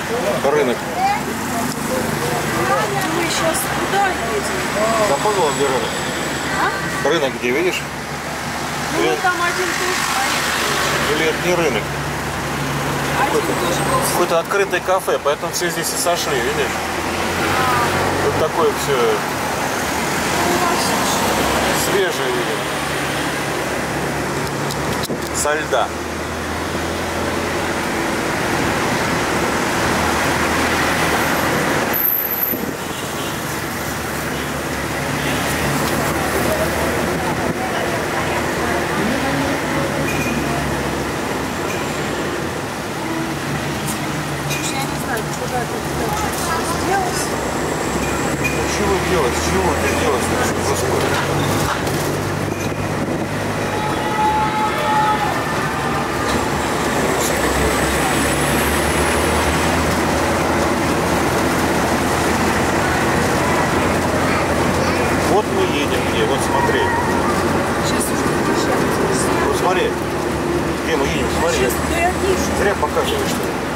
Рынок. Мы сейчас куда едем? Запомнила, где рынок? А? Рынок где, видишь? Ну, мы там один тоже стоит. Или это не рынок? Один тоже был. Какое-то открытое кафе, поэтому все здесь и сошли, видишь? Тут такое все свежее, видишь? Со льда. Куда ты сделать? Чего делать? Чего ты делать? Господи. Вот мы едем где, вот смотри. Сейчас уже приезжаем. Вот смотри. Где мы едем? Смотри. Сейчас, да я вижу. Зря показываешь, что ли?